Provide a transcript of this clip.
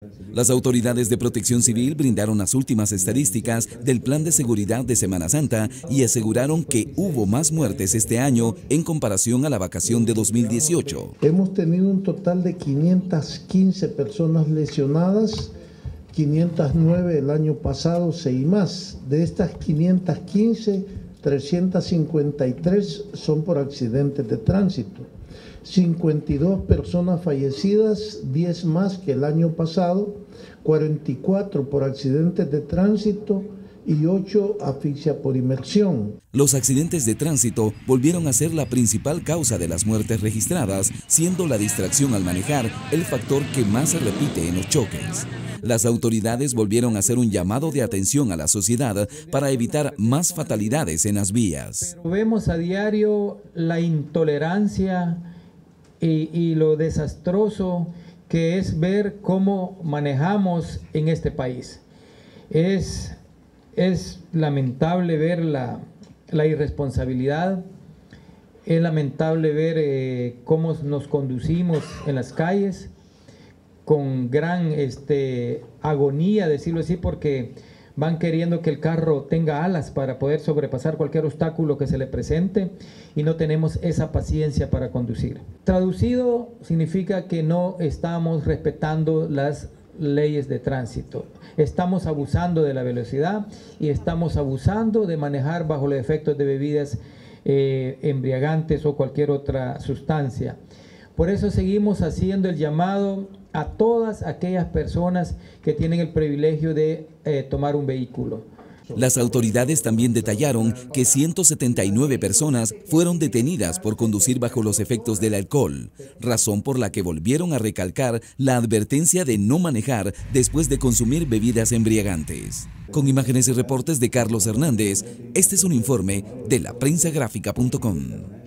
Las autoridades de Protección Civil brindaron las últimas estadísticas del Plan de Seguridad de Semana Santa y aseguraron que hubo más muertes este año en comparación a la vacación de 2018. Hemos tenido un total de 515 personas lesionadas, 509 el año pasado, 6 más. De estas 515, 353 son por accidentes de tránsito. 52 personas fallecidas, 10 más que el año pasado, 44 por accidentes de tránsito y 8 asfixia por inmersión. Los accidentes de tránsito volvieron a ser la principal causa de las muertes registradas, siendo la distracción al manejar el factor que más se repite en los choques. Las autoridades volvieron a hacer un llamado de atención a la sociedad para evitar más fatalidades en las vías. Pero vemos a diario la intolerancia y lo desastroso que es ver cómo manejamos en este país. Es lamentable ver la irresponsabilidad, es lamentable ver cómo nos conducimos en las calles con gran agonía, decirlo así, porque van queriendo que el carro tenga alas para poder sobrepasar cualquier obstáculo que se le presente y no tenemos esa paciencia para conducir. Traducido significa que no estamos respetando las leyes de tránsito. Estamos abusando de la velocidad y estamos abusando de manejar bajo los efectos de bebidas embriagantes o cualquier otra sustancia. Por eso seguimos haciendo el llamado a todas aquellas personas que tienen el privilegio de tomar un vehículo. Las autoridades también detallaron que 179 personas fueron detenidas por conducir bajo los efectos del alcohol, razón por la que volvieron a recalcar la advertencia de no manejar después de consumir bebidas embriagantes. Con imágenes y reportes de Carlos Hernández, este es un informe de laprensagráfica.com.